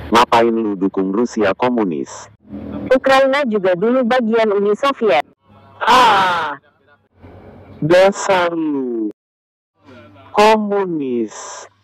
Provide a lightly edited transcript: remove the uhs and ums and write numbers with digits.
Ngapain lu dukung Rusia komunis? Ukraina juga dulu bagian Uni Soviet. Dasar lu komunis.